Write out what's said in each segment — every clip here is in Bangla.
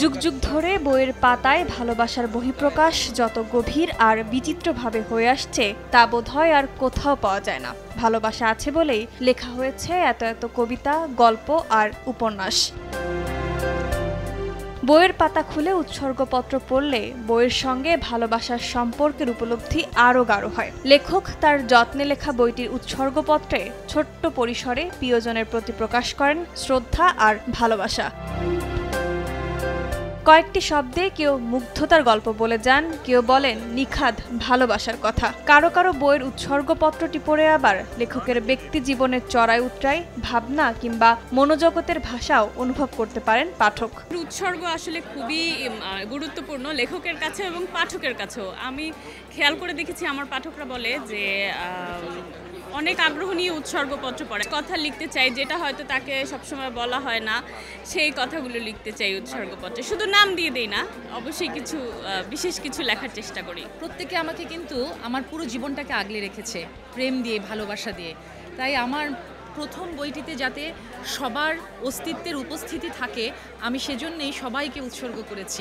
যুগ যুগ ধরে বইয়ের পাতায় ভালোবাসার বহিঃপ্রকাশ যত গভীর আর বিচিত্রভাবে হয়ে আসছে তা বোধহয় আর কোথাও পাওয়া যায় না। ভালোবাসা আছে বলেই লেখা হয়েছে এত এত কবিতা, গল্প আর উপন্যাস। বইয়ের পাতা খুলে উৎসর্গপত্র পড়লে বইয়ের সঙ্গে ভালোবাসার সম্পর্কের উপলব্ধি আরও গাঢ় হয়। লেখক তার যত্নে লেখা বইটির উৎসর্গপত্রে ছোট্ট পরিসরে প্রিয়জনের প্রতি প্রকাশ করেন শ্রদ্ধা আর ভালোবাসা। কয়েকটি শব্দে কেউ মুগ্ধতার গল্প বলে যান, কেউ বলেন নিখাদ ভালোবাসার কথা। কারো কারো বইয়ের উৎসর্গপত্রটি পড়ে আবার লেখকের ব্যক্তি জীবনের চড়াই উতরাই, ভাবনা কিংবা মনোজগতের ভাষাও অনুভব করতে পারেন পাঠক। উৎসর্গ আসলে খুবই গুরুত্বপূর্ণ লেখকের কাছে এবং পাঠকের কাছেও। আমি খেয়াল করে দেখেছি আমার পাঠকরা বলে যে অনেক আগ্রহ নিয়ে উৎসর্গপত্র পড়ে, কথা লিখতে চাই যেটা হয়তো তাকে সবসময় বলা হয় না, সেই কথাগুলো লিখতে চাই উৎসর্গপত্রে। শুধু নাম দিয়ে দেই না, অবশ্যই কিছু বিশেষ কিছু লেখার চেষ্টা করি। প্রত্যেকে আমাকে কিন্তু আমার পুরো জীবনটাকে আগলে রেখেছে প্রেম দিয়ে, ভালোবাসা দিয়ে। তাই আমার প্রথম বইটিতে যাতে সবার অস্তিত্বের উপস্থিতি থাকে, আমি সেজন্যই সবাইকে উৎসর্গ করেছি।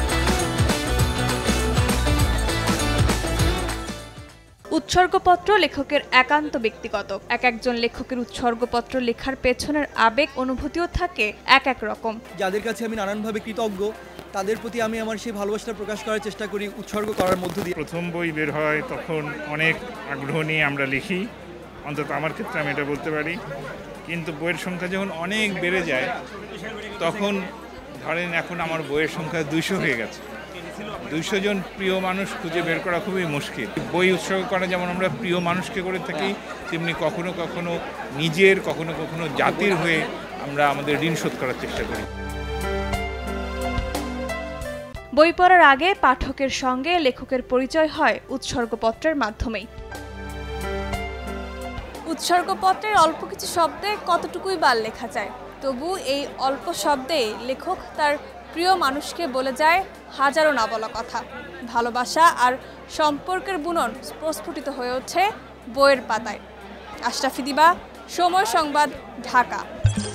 উৎসর্গপত্র লেখকের একান্ত ব্যক্তিগত। এক একজন লেখকের উৎসর্গপত্র লেখার পেছনের আবেগ অনুভূতিও থাকে এক এক রকম। যাদের কাছে আমি নানানভাবে কৃতজ্ঞ, তাদের প্রতি আমি আমার সেই ভালোবাসাটা প্রকাশ করার চেষ্টা করি উৎসর্গ করার মধ্য দিয়ে। প্রথম বই বের হয় তখন অনেক আগ্রহ নিয়ে আমরা লিখি, অন্তত আমার ক্ষেত্রে আমি এটা বলতে পারি। কিন্তু বইয়ের সংখ্যা যখন অনেক বেড়ে যায় তখন ধরেন এখন আমার বইয়ের সংখ্যা 200 হয়ে গেছে। 200 জন প্রিয় মানুষ খুঁজে বের করা খুবই মুশকিল। বই উৎসর্গ করা যেমন আমরা প্রিয় মানুষকে করে থাকি, তেমনি কখনো কখনো নিজের, কখনো কখনো জাতির হয়ে আমরা আমাদের ঋণ শোধ করার চেষ্টা করি। বই পড়ার আগে পাঠকের সঙ্গে লেখকের পরিচয় হয় উৎসর্গপত্রের মাধ্যমেই। উৎসর্গপত্রের অল্প কিছু শব্দে কতটুকুই বা লেখা যায়, তবু এই অল্প শব্দে লেখক তার প্রিয় মানুষকে বলে যায় হাজারো না বলা কথা। ভালোবাসা আর সম্পর্কের বুনন প্রস্ফুটিত হয়ে ওঠে বইয়ের পাতায়। আশরাফি দিবা, সময় সংবাদ, ঢাকা।